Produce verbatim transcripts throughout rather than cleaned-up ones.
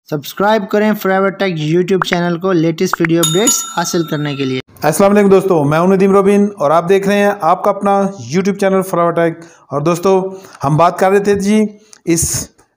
Subscribe करें forever tech YouTube channel को latest video updates हासिल करने के लिए। अस्सलाम वालेकुम दोस्तों, मैं हूं नदीम रोबिन और आप देख रहे हैं आपका अपना यूट्यूब चैनल फॉरएवर टेक। और दोस्तों हम बात कर रहे थे जी इस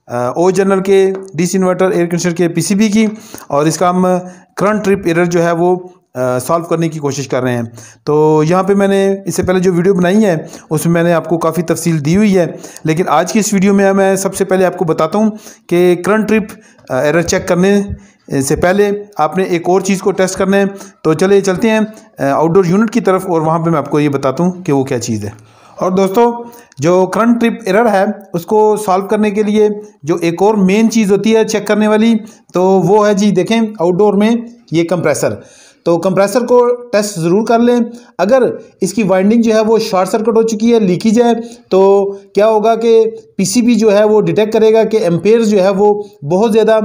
ओ जनरल के डीसी इन्वर्टर एयर कंडीशनर के पीसीबी की, और इसका हम करंट ट्रिप एरर जो है वो सॉल्व uh, करने की कोशिश कर रहे हैं। तो यहाँ पे मैंने इससे पहले जो वीडियो बनाई है उसमें मैंने आपको काफ़ी तफसील दी हुई है, लेकिन आज की इस वीडियो में मैं सबसे पहले आपको बताता हूँ कि करंट ट्रिप एरर चेक करने से पहले आपने एक और चीज़ को टेस्ट करना है। तो चले चलते हैं आउटडोर यूनिट की तरफ और वहाँ पर मैं आपको ये बताता हूँ कि वो क्या चीज़ है। और दोस्तों जो करंट ट्रिप एरर है उसको सॉल्व करने के लिए जो एक और मेन चीज़ होती है चेक करने वाली, तो वो है जी देखें आउटडोर में ये कंप्रेसर। तो कंप्रेसर को टेस्ट ज़रूर कर लें। अगर इसकी वाइंडिंग जो है वो शॉर्ट सर्किट हो चुकी है, लीकेज है, तो क्या होगा कि पीसीबी जो है वो डिटेक्ट करेगा कि एम्पेयर्स जो है वो बहुत ज़्यादा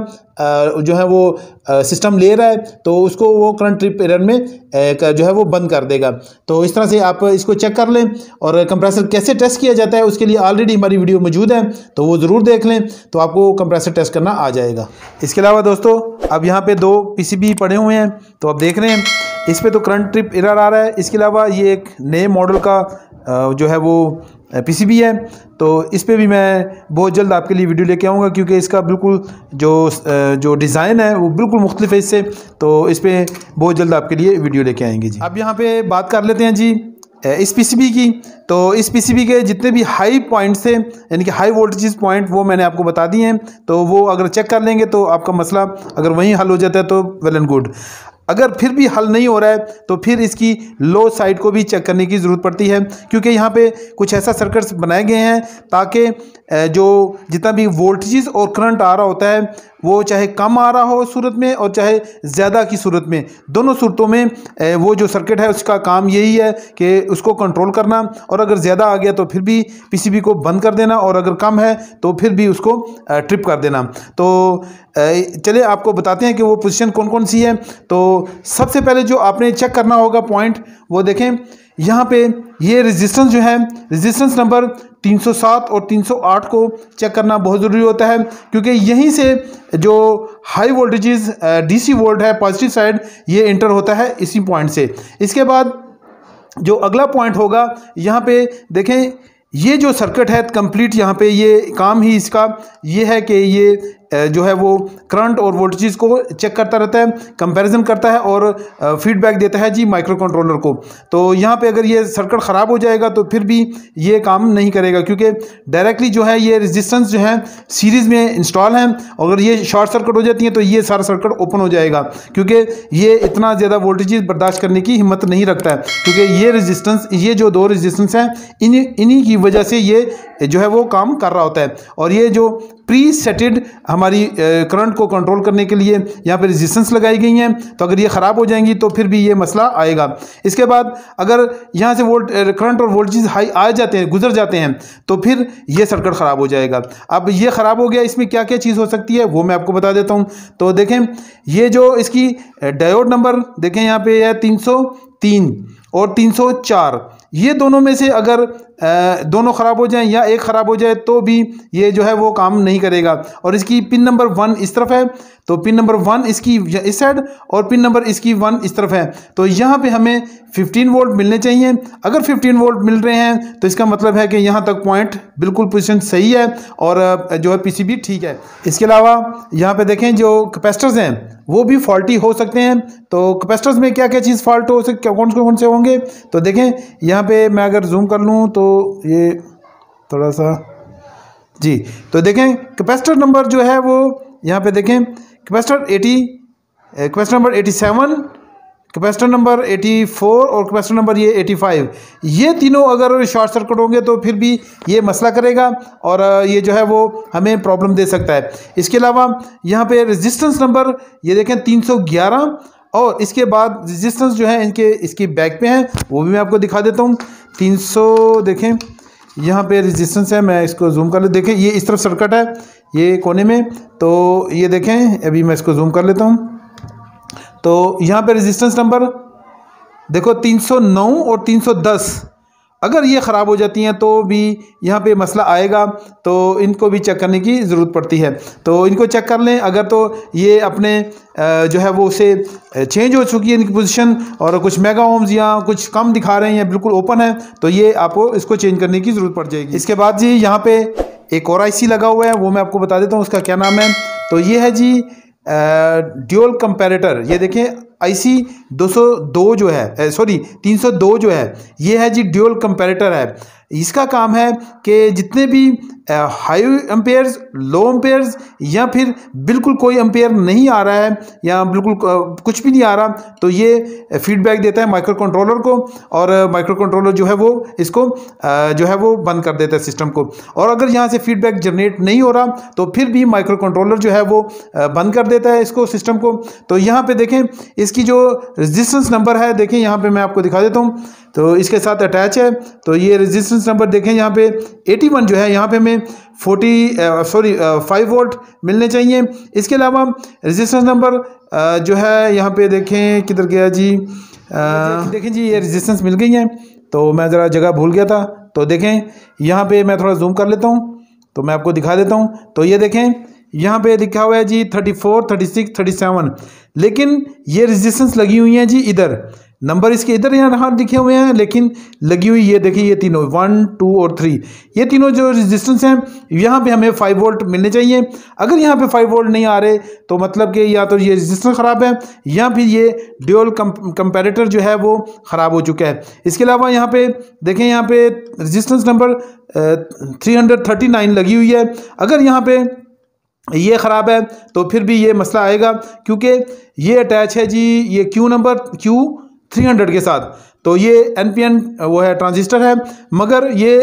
जो है वो सिस्टम ले रहा है, तो उसको वो करंट ट्रिप एरर में जो है वो बंद कर देगा। तो इस तरह से आप इसको चेक कर लें। और कंप्रेसर कैसे टेस्ट किया जाता है उसके लिए ऑलरेडी हमारी वीडियो मौजूद है, तो वो ज़रूर देख लें, तो आपको कंप्रेसर टेस्ट करना आ जाएगा। इसके अलावा दोस्तों अब यहाँ पे दो पीसीबी पड़े हुए हैं, तो आप देख रहे हैं इस पे तो करंट ट्रिप एरर आ रहा है। इसके अलावा ये एक नए मॉडल का जो है वो पीसीबी है, तो इस पे भी मैं बहुत जल्द आपके लिए वीडियो लेके आऊँगा, क्योंकि इसका बिल्कुल जो जो डिज़ाइन है वो बिल्कुल मुख्तलिफ है इससे, तो इस पे बहुत जल्द आपके लिए वीडियो लेके आएंगे जी। अब यहाँ पे बात कर लेते हैं जी इस पीसीबी की। तो इस पीसीबी के जितने भी हाई पॉइंट्स थे, यानी कि हाई वोल्टेज पॉइंट, वो मैंने आपको बता दिए हैं। तो वो अगर चेक कर लेंगे तो आपका मसला अगर वहीं हल हो जाता है तो वेल एंड गुड। अगर फिर भी हल नहीं हो रहा है तो फिर इसकी लो साइड को भी चेक करने की ज़रूरत पड़ती है, क्योंकि यहाँ पे कुछ ऐसा सर्किट्स बनाए गए हैं ताकि जो जितना भी वोल्टेज और करंट आ रहा होता है वो चाहे कम आ रहा हो सूरत में और चाहे ज़्यादा की सूरत में, दोनों सूरतों में वो जो सर्किट है उसका काम यही है कि उसको कंट्रोल करना। और अगर ज़्यादा आ गया तो फिर भी पीसीबी को बंद कर देना, और अगर कम है तो फिर भी उसको ट्रिप कर देना। तो चलिए आपको बताते हैं कि वो पोजीशन कौन कौन सी है। तो सबसे पहले जो आपने चेक करना होगा पॉइंट, वो देखें यहाँ पे ये रेजिस्टेंस जो है, रेजिस्टेंस नंबर तीन सौ सात और तीन सौ आठ को चेक करना बहुत ज़रूरी होता है, क्योंकि यहीं से जो हाई वोल्टेजेस डीसी वोल्ट है पॉजिटिव साइड, ये इंटर होता है इसी पॉइंट से। इसके बाद जो अगला पॉइंट होगा, यहाँ पे देखें ये जो सर्किट है कंप्लीट, यहाँ पे ये काम ही इसका ये है कि ये जो है वो करंट और वोल्टेज को चेक करता रहता है, कंपैरिजन करता है और फीडबैक देता है जी माइक्रो कंट्रोलर को। तो यहाँ पे अगर ये सर्किट ख़राब हो जाएगा तो फिर भी ये काम नहीं करेगा, क्योंकि डायरेक्टली जो है ये रेजिस्टेंस जो है सीरीज़ में इंस्टॉल है। अगर ये शॉर्ट सर्किट हो जाती है तो ये सारा सर्किट ओपन हो जाएगा, क्योंकि ये इतना ज़्यादा वोल्टेज बर्दाश्त करने की हिम्मत नहीं रखता है, क्योंकि ये रेजिस्टेंस ये जो दो रेजिस्टेंस हैं इन्हीं इन्हीं की वजह से ये जो है वो काम कर रहा होता है। और ये जो प्री सेटेड हमारी करंट को कंट्रोल करने के लिए यहाँ पे रेजिस्टेंस लगाई गई हैं, तो अगर ये ख़राब हो जाएंगी तो फिर भी ये मसला आएगा। इसके बाद अगर यहाँ से वोल्ट करंट और वोल्टेज हाई आ जाते हैं, गुजर जाते हैं, तो फिर ये सर्किट ख़राब हो जाएगा। अब ये ख़राब हो गया, इसमें क्या क्या चीज़ हो सकती है वो मैं आपको बता देता हूँ। तो देखें ये जो इसकी डायोड नंबर देखें यहाँ पे है तीन सौ तीन और तीन सौ चार, ये दोनों में से अगर दोनों ख़राब हो जाएं या एक ख़राब हो जाए तो भी ये जो है वो काम नहीं करेगा। और इसकी पिन नंबर वन इस तरफ है, तो पिन नंबर वन इसकी इस साइड और पिन नंबर इसकी वन इस तरफ है। तो यहाँ पे हमें पंद्रह वोल्ट मिलने चाहिए। अगर पंद्रह वोल्ट मिल रहे हैं तो इसका मतलब है कि यहाँ तक पॉइंट बिल्कुल पोजीशन सही है और जो है पीसीबी ठीक है। इसके अलावा यहाँ पे देखें जो कैपेसिटर्स हैं वो भी फॉल्टी हो सकते हैं। तो कैपेसिटर्स में क्या क्या चीज़ फॉल्ट हो सकते, कौन कौन से होंगे, तो देखें यहाँ पे मैं अगर जूम कर लूँ तो ये थोड़ा सा जी, तो देखें कैपेसिटर नंबर जो है वो यहाँ पे देखें कैपेसिटर अस्सी, कैपेसिटर नंबर सत्तासी, कैपेसिटर नंबर चौरासी और कैपेसिटर नंबर ये पचासी, ये तीनों अगर शॉर्ट सर्किट होंगे तो फिर भी ये मसला करेगा और ये जो है वो हमें प्रॉब्लम दे सकता है। इसके अलावा यहाँ पे रेजिस्टेंस नंबर ये देखें तीन सौ ग्यारह, और इसके बाद रेजिस्टेंस जो है इनके इसकी बैक पे है, वो भी मैं आपको दिखा देता हूँ। तीन सौ देखें यहाँ पे रेजिस्टेंस है, मैं इसको जूम कर ले, देखें ये इस तरफ सर्किट है ये कोने में, तो ये देखें अभी मैं इसको जूम कर लेता हूँ। तो यहाँ पे रेजिस्टेंस नंबर देखो तीन सौ नौ और तीन सौ दस, अगर ये ख़राब हो जाती हैं तो भी यहाँ पे मसला आएगा, तो इनको भी चेक करने की ज़रूरत पड़ती है। तो इनको चेक कर लें। अगर तो ये अपने जो है वो उसे चेंज हो चुकी है इनकी पोजीशन और कुछ मेगा ओम्स या कुछ कम दिखा रहे हैं या बिल्कुल ओपन है, तो ये आपको इसको चेंज करने की ज़रूरत पड़ जाएगी। इसके बाद जी यहाँ पे एक और आईसी लगा हुआ है, वो मैं आपको बता देता हूँ उसका क्या नाम है। तो ये है जी ड्यूल कंपैरेटर। ये देखें आईसी दो सौ दो जो है, सॉरी तीन सौ दो जो है, ये है जी ड्यूल कंपैरेटर है। इसका काम है कि जितने भी हाई एम्पेयर्स, लो एम्पेयर्स या फिर बिल्कुल कोई एम्पेयर नहीं आ रहा है या बिल्कुल कुछ भी नहीं आ रहा, तो ये फीडबैक देता है माइक्रो कंट्रोलर को और माइक्रो कंट्रोलर जो है वो इसको जो है वो बंद कर देता है सिस्टम को। और अगर यहाँ से फीडबैक जनरेट नहीं हो रहा तो फिर भी माइक्रो कंट्रोलर जो है वो बंद कर देता है इसको, सिस्टम को। तो यहाँ पे देखें इसकी जो रेजिस्टेंस नंबर है, देखें यहाँ पे मैं आपको दिखा देता हूँ, तो इसके साथ अटैच है। तो ये रेजिस्टेंस नंबर देखें यहाँ पे इक्यासी जो है, यहाँ पे हमें चालीस सॉरी फाइव वोल्ट मिलने चाहिए। इसके अलावा रेजिस्टेंस नंबर जो है यहाँ पे देखें किधर गया जी, आ, देखें जी ये रेजिस्टेंस मिल गई है। तो मैं ज़रा जगह भूल गया था, तो देखें यहाँ पे मैं थोड़ा जूम कर लेता हूँ तो मैं आपको दिखा देता हूँ। तो ये देखें यहाँ पे लिखा हुआ है जी चौंतीस, छत्तीस, सैंतीस, लेकिन ये रेजिस्टेंस लगी हुई है जी इधर, नंबर इसके इधर यहाँ लिखे हुए हैं, लेकिन लगी हुई ये देखिए ये तीनों वन टू और थ्री, ये तीनों जो रेजिस्टेंस हैं यहाँ पे हमें फाइव वोल्ट मिलने चाहिए। अगर यहाँ पे फाइव वोल्ट नहीं आ रहे तो मतलब कि या तो ये रेजिस्टेंस ख़राब है या फिर ये ड्यूल कंपैरेटर जो है वो ख़राब हो चुका है। इसके अलावा यहाँ पे देखें, यहाँ पे resistance number three hundred thirty nine लगी हुई है। अगर यहाँ पे ये ख़राब है तो फिर भी ये मसला आएगा, क्योंकि ये अटैच है जी ये Q number Q three hundred के साथ। तो ये एन पी एन वो है ट्रांजिस्टर है, मगर ये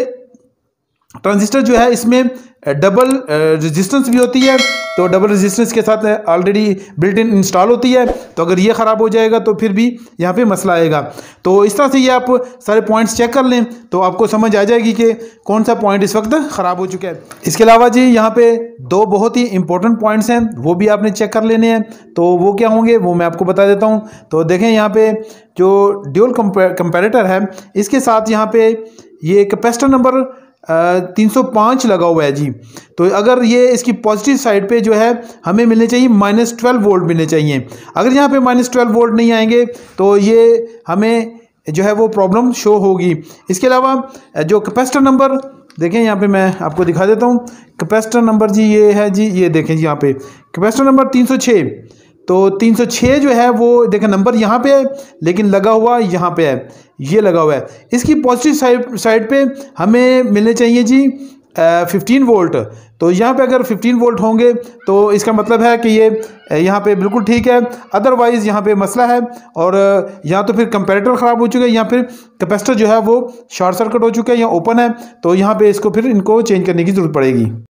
ट्रांजिस्टर जो है इसमें डबल रेजिस्टेंस भी होती है। तो डबल रेजिस्टेंस के साथ ऑलरेडी बिल्ट इन इंस्टॉल होती है। तो अगर ये ख़राब हो जाएगा तो फिर भी यहाँ पे मसला आएगा। तो इस तरह से ये आप सारे पॉइंट्स चेक कर लें तो आपको समझ आ जाएगी कि कौन सा पॉइंट इस वक्त ख़राब हो चुका है। इसके अलावा जी यहाँ पे दो बहुत ही इंपॉर्टेंट पॉइंट्स हैं, वो भी आपने चेक कर लेने हैं। तो वो क्या होंगे वो मैं आपको बता देता हूँ। तो देखें यहाँ पे जो ड्यूल कंपैरेटर है इसके साथ यहाँ पे ये कैपेसिटर नंबर तीन सौ पाँच लगा हुआ है जी। तो अगर ये इसकी पॉजिटिव साइड पे जो है हमें मिलने चाहिए माइनस ट्वेल्व वोल्ट मिलने चाहिए। अगर यहाँ पे माइनस ट्वेल्व वोल्ट नहीं आएंगे तो ये हमें जो है वो प्रॉब्लम शो होगी। इसके अलावा जो कैपेसिटर नंबर देखें यहाँ पे मैं आपको दिखा देता हूँ। कैपेसिटर नंबर जी ये है जी, ये देखें जी यहाँ पे कैपेसिटर नंबर तीन सौ छः। तो तीन सौ छः जो है वो देखें नंबर यहाँ पे है लेकिन लगा हुआ यहाँ पे है, ये लगा हुआ है। इसकी पॉजिटिव साइड साइड पे हमें मिलने चाहिए जी फिफ्टीन वोल्ट। तो यहाँ पे अगर फिफ्टीन वोल्ट होंगे तो इसका मतलब है कि ये यहाँ पे बिल्कुल ठीक है, अदरवाइज़ यहाँ पे मसला है। और या तो फिर कंपैरेटर ख़राब हो चुका है या फिर कैपेसिटर जो है वो शॉर्ट सर्किट हो चुका है या ओपन है। तो यहाँ पे इसको फिर इनको चेंज करने की ज़रूरत पड़ेगी।